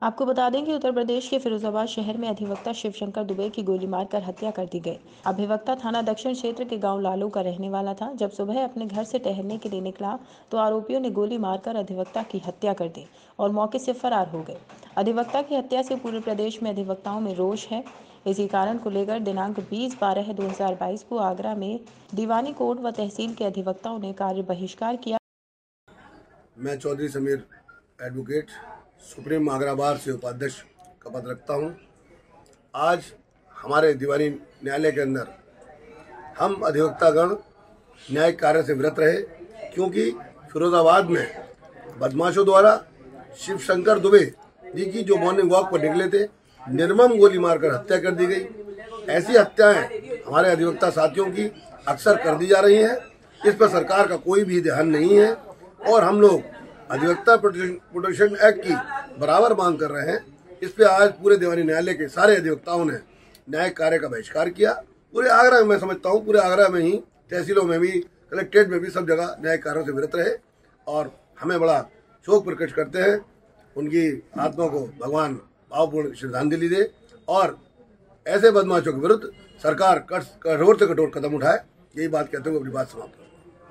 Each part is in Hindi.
आपको बता दें कि उत्तर प्रदेश के फिरोजाबाद शहर में अधिवक्ता शिवशंकर दुबे की गोली मारकर हत्या कर दी गई। अधिवक्ता थाना दक्षिण क्षेत्र के गांव लालू का रहने वाला था। जब सुबह अपने घर से टहलने के लिए निकला तो आरोपियों ने गोली मारकर अधिवक्ता की हत्या कर दी और मौके से फरार हो गए। अधिवक्ता की हत्या से पूरे प्रदेश में अधिवक्ताओं में रोष है। इसी कारण को लेकर दिनांक 20/12/2022 को आगरा में दीवानी कोर्ट व तहसील के अधिवक्ताओं ने कार्य बहिष्कार किया। मैं Chaudhary Sameer advocate supreme Agra bar से उपाध्यक्ष का पद रखता हूं। आज हमारे दीवानी न्यायालय के अंदर हम अधिवक्तागण न्यायिक कार्य से विरत रहे, क्योंकि फिरोजाबाद में बदमाशों द्वारा शिवशंकर दुबे जी की जो मॉर्निंग वॉक पर निकले थे, निर्मम गोली मारकर हत्या कर दी गई। ऐसी हत्याएं हमारे अधिवक्ता साथियों की अक्सर कर दी जा रही हैं। इस पर सरकार का कोई भी ध्यान नहीं है और हम लोग अधिवक्ता प्रोटेक्शन एक्ट की बराबर मांग कर रहे हैं। इस पे आज पूरे दीवानी न्यायालय के सारे अधिवक्ताओं ने न्यायिक कार्य का बहिष्कार किया। पूरे आगरा में, मैं समझता हूँ पूरे आगरा में ही, तहसीलों में भी, कलेक्ट्रेट में भी, सब जगह न्यायिक कार्यों से विरत रहे और हमें बड़ा शोक प्रकट करते हैं। उनकी आत्मा को भगवान भावपूर्ण श्रद्धांजलि दे और ऐसे बदमाशों के विरुद्ध सरकार कठोर से कठोर कदम उठाए। यही बात कहते हुए अपनी बात समाप्त करूँ।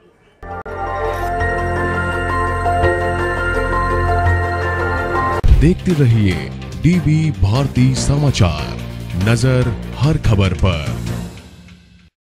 देखते रहिए डीवी भारती समाचार, नजर हर खबर पर।